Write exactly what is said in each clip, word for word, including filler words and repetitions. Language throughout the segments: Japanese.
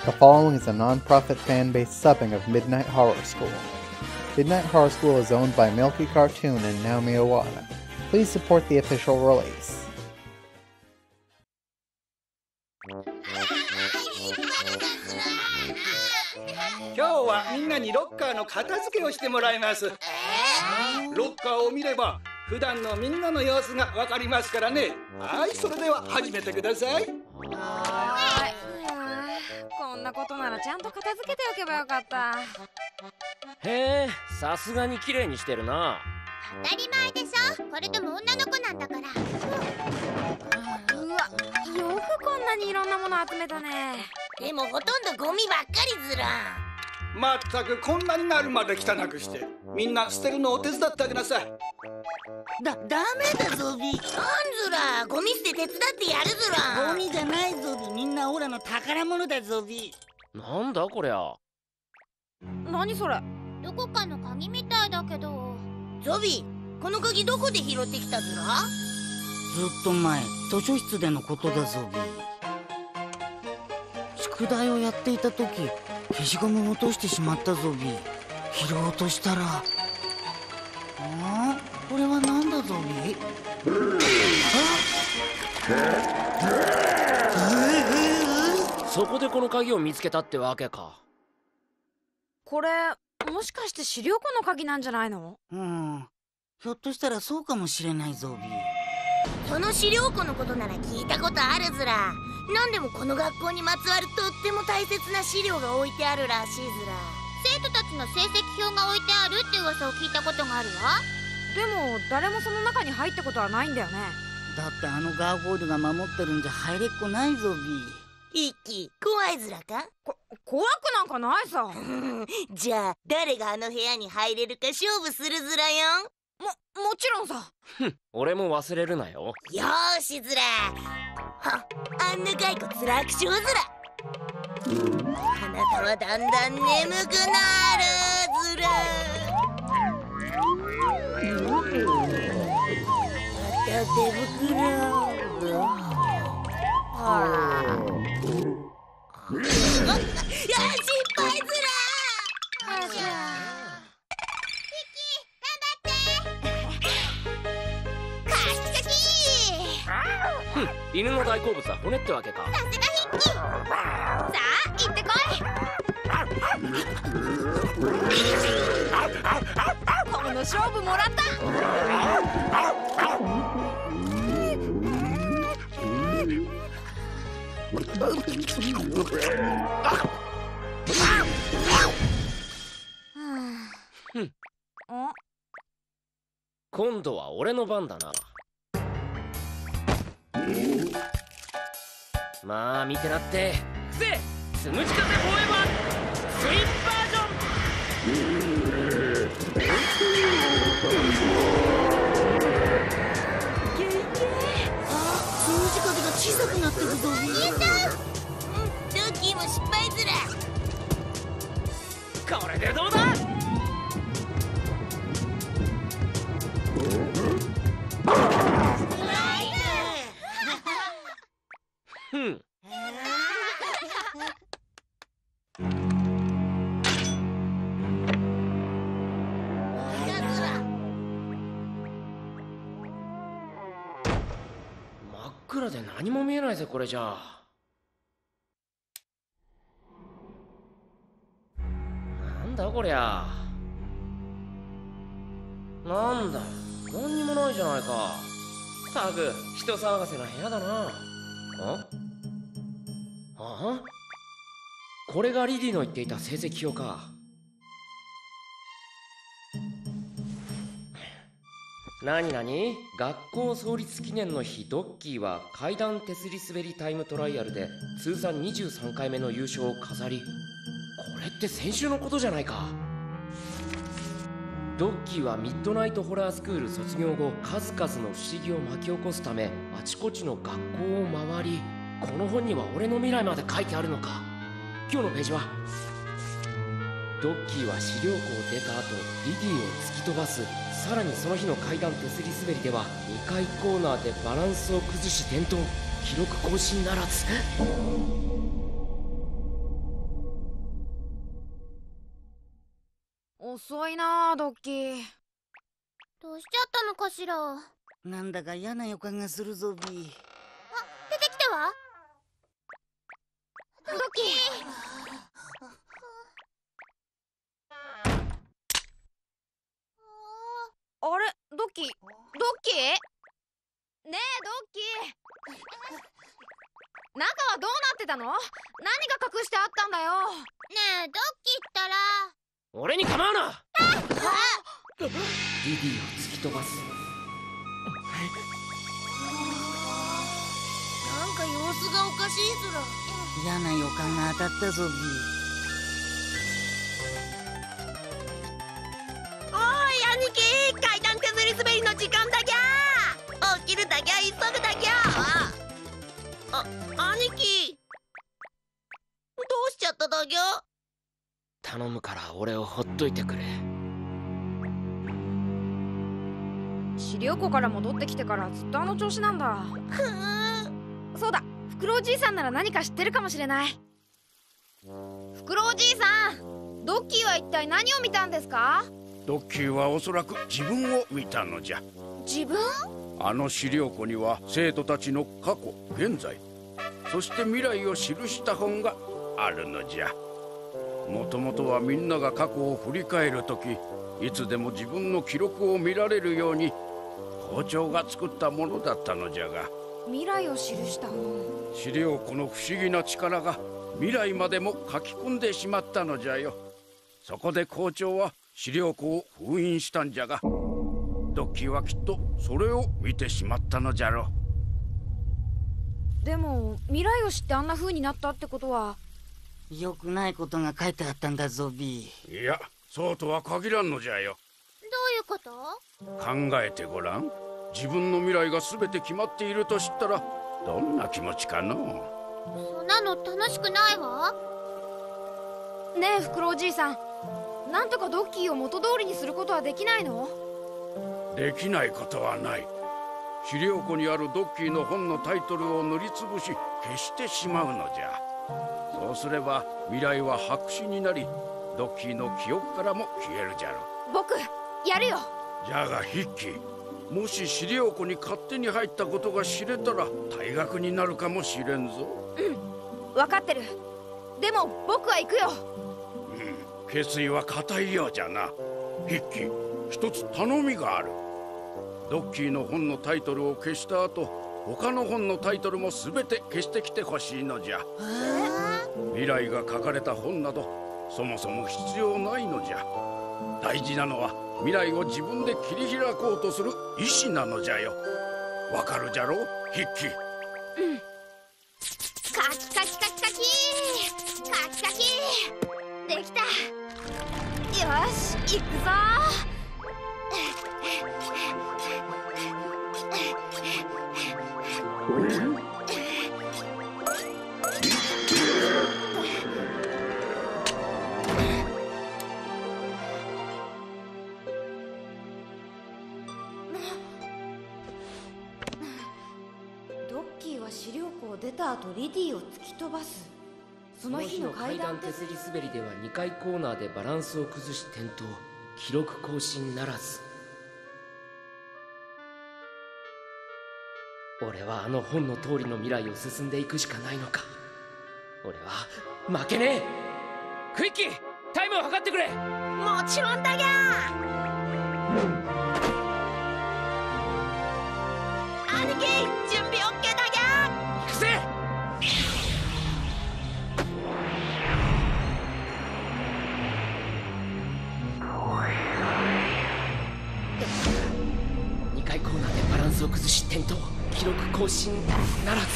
The following is a non-profit fan-based subbing of Midnight Horror School. Midnight Horror School is owned by Milky Cartoon and Naomi Owada. Please support the official release. 今日はみんなにロッカーの片付けをしてもらいます。ロッカーを見れば普段のみんなの様子がわかりますからね。はい、それでは始めてください。 はい。こんなことならちゃんと片付けておけばよかった。 へえ、さすがに綺麗にしてるな。 当たり前でしょ。これでも女の子なんだから。 うわ、よくこんなにいろんなもの集めたね。 でもほとんどゴミばっかりずら。 まったくこんなになるまで汚くしてみんな捨てるのを手伝ってあげなさい。 だ、ダメだゾビ。 なんずら、ゴミ捨て手伝ってやるずら。 ゴミじゃないゾビ、みんなオラの宝物だゾビ。 なんだこりゃ。 何それ。 どこかの鍵みたいだけど。 ゾビ、この鍵どこで拾ってきたずら？ずっと前、図書室でのことだゾビ。宿題をやっていた時、消しゴムを落としてしまったゾビ。拾おうとしたら、あ？これはなんだゾビ？ そこでこの鍵を見つけたってわけか。 これもしかして資料庫の鍵なんじゃないの？ うん、ひょっとしたらそうかもしれないゾビ。 その資料庫のことなら聞いたことあるずら。なんでもこの学校にまつわるとっても大切な資料が置いてあるらしいずら。生徒たちの成績表が置いてあるって噂を聞いたことがあるわ。 でも誰もその中に入ったことはないんだよね。 だってあのガーゴイルが守ってるんじゃ入れっこないゾビ。 一気怖いずらか？ こ怖くなんかないさ。 じゃあ誰があの部屋に入れるか勝負するずらよ。 ももちろんさ。 俺も忘れるなよ。 よーしずら。はあんな骸骨楽勝ずら。あなたはだんだん眠くなるずら。また手袋。ああ、失敗ずら。よいしょ。 犬の大好物は骨ってわけか。 さすがヒッキー。さあ行ってこい。この勝負もらった。 今度は俺の番だな。まあ見てなって。くせつむじ風フォーエバースインバージョン。 ゲイゲイ。あ、つむじ風が小さくなってるぞ。 いいんだ。うん、ドッキーも失敗ずら。これでどうだ。ふん。真っ暗で何も見えないぜこれじゃあ。なんだこりゃ。なんだ何にもないじゃないか。たく人騒がせな部屋だな。ああ、これがリディの言っていた成績表か。なになに、学校創立記念の日ドッキーは階段手すり滑りタイムトライアルで通算にじゅうさんかいめの優勝を飾り。これって先週のことじゃないか。ドッキーはミッドナイトホラースクール卒業後数々の不思議を巻き起こすためあちこちの学校を回り。この本には俺の未来まで書いてあるのか。今日のページはドッキーは資料庫を出た後リディを突き飛ばす。さらにその日の階段手すり滑りではにかいコーナーでバランスを崩し転倒。記録更新ならず。 遅いなあ、ドッキー。 どうしちゃったのかしら。 なんだか嫌な予感がするぞビー。 あ、出てきたわ。 ドッキー。あれ、ドッキー、ドッキー？ねえ、ドッキー。中はどうなってたの？何が隠してあったんだよ。 ねえ、ドッキーったら。 俺に構うな。 あリディを突き飛ばす。 なんか様子がおかしいずら。 嫌な予感が当たったぞビおい兄貴、階段手すり滑りの時間だぎゃ。起きるだぎゃ、急ぐだぎゃ。あ、兄貴、どうしちゃっただぎゃ。 頼むから俺をほっといてくれ。 資料庫から戻ってきてからずっとあの調子なんだ。 ふーん。 そうだ、フクロウじいさんなら何か知ってるかもしれない。フクロウじいさん、ドッキーは一体何を見たんですか？ ドッキーはおそらく自分を見たのじゃ。 自分？ あの資料庫には生徒たちの過去、現在、そして未来を記した本があるのじゃ。もともとはみんなが過去を振り返るとき、いつでも自分の記録を見られるように校長が作ったものだったのじゃが、 未来を記した本。 資料庫の不思議な力が未来までも書き込んでしまったのじゃよ。そこで校長は資料庫を封印したんじゃが、ドッキーはきっとそれを見てしまったのじゃろう。でも未来を知ってあんな風になったってことは、 良くないことが書いてあったんだぞビー。いや、そうとは限らんのじゃよ。 どういうこと？ 考えてごらん。自分の未来が全て決まっていると知ったらどんな気持ちかの。 そんなの楽しくないわ。 ねえフクロウじいさん、なんとかドッキーを元通りにすることはできないの？ できないことはない。資料庫にあるドッキーの本のタイトルを塗りつぶし消してしまうのじゃ。そうすれば未来は白紙になり、ドッキーの記憶からも消えるじゃろ。 僕やるよ。 じゃがヒッキー、もし資料庫に勝手に入ったことが知れたら退学になるかもしれんぞ。 うん、分かってる。でも僕は行くよ。 うん、決意は固いようじゃな。ヒッキー、一つ頼みがある。ドッキーの本のタイトルを消した後、他の本のタイトルも全て消してきてほしいのじゃ。未来が書かれた本などそもそも必要ないのじゃ。大事なのは未来を自分で切り開こうとする意志なのじゃよ。わかるじゃろヒッキー。 うん。カキカキカキカキカキカキ、できた。よし行くぞ。ドッキーは資料庫を出た後リディを突き飛ばす。その日の階段手すり滑りではにかいコーナーでバランスを崩し転倒、記録更新ならず。俺はあの本の通りの未来を進んでいくしかないのか。俺は負けねえ。クイッキー、タイムを測ってくれ。 もちろんだぎゃ。兄貴、準備 オーケー だぎゃ。 行くぜ。にかいコーナーでバランスを崩し転倒、記録更新ならず。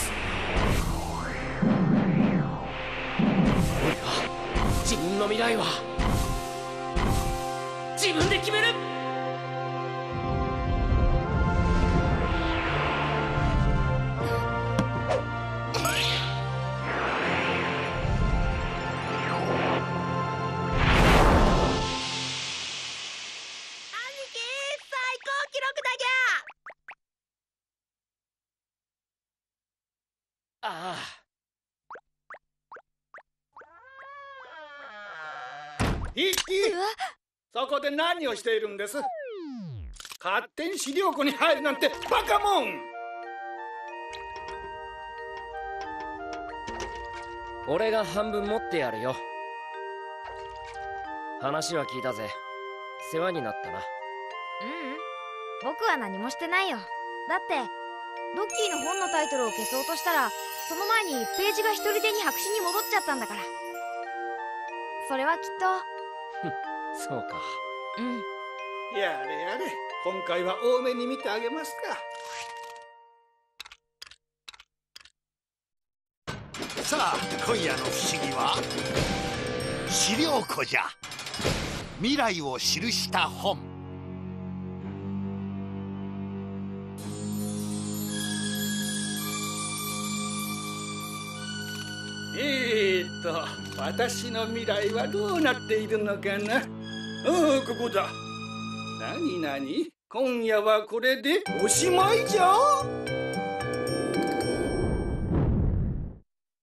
俺は自分の未来は自分で決める。ああ。 ヒッキー、 そこで何をしているんです？勝手に資料庫に入るなんてバカもん。 俺が半分持ってやるよ。話は聞いたぜ。世話になったな。 ううん、僕は何もしてないよ。だってロッキーの本のタイトルを消そうとしたら、その前にページが一人でに白紙に戻っちゃったんだから。それはきっとそうか。 うん。 やれやれ、今回は多めに見てあげますか。さあ、今夜の不思議は資料庫じゃ。未来を記した本。 えーっと私の未来はどうなっているのかな。ああ、ここだ。なになに、今夜はこれでおしまいじゃ。